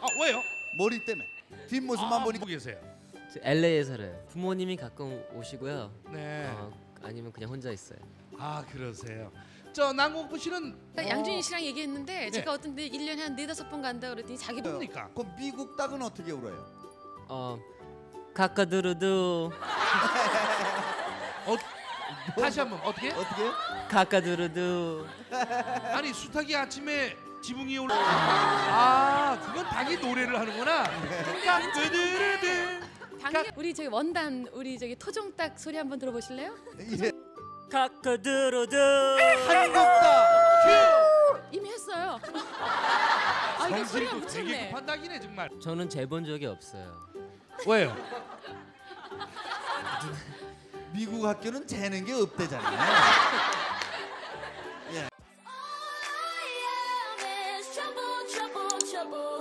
왜요? 머리 때문에. 뒷모습만 보니까. 보고 계세요. 저 LA에 살아요. 부모님이 가끔 오시고요. 네. 아니면 그냥 혼자 있어요. 그러세요. 저 남궁옥 씨는 양준희 씨랑 얘기했는데 제가 어떤 데 1년에 한 4-5번 간다 그랬더니 자기 뭡니까? 그럼 미국 닭은 어떻게 울어요? 카카두루두. 다시 한번 어떻게? 어떻게? 카카두루두. 아니 수탉이 아침에 지붕 위에 올라. 그건 닭이 노래를 하는구나. 우리 저기 원단 우리 저기 토종닭 소리 한번 들어보실래요? 예. 카카두루두. 한국닭. 이미 했어요. 이게 소리가 성질도 되게 붙였네. 급한 닭이네 정말. 저는 재본 적이 없어요. 왜요? 미국 학교는 재는 게 없대잖아요. trouble, trouble, trouble.